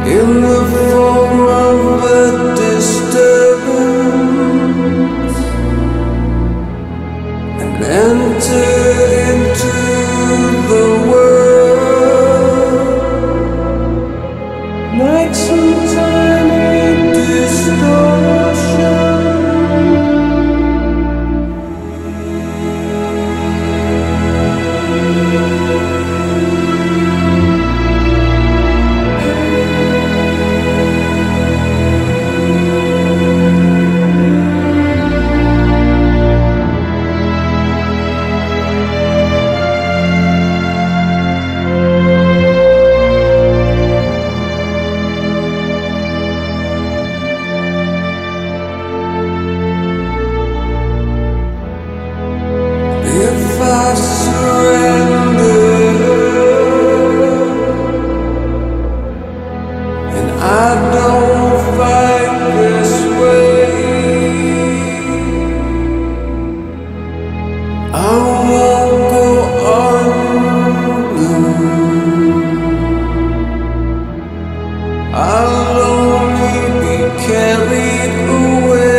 in the form of a disturbance, and enter into the world like some tiny distortion. If I surrender and I don't fight this way, I won't go under. I'll only be carried away.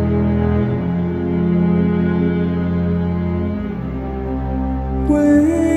Wait.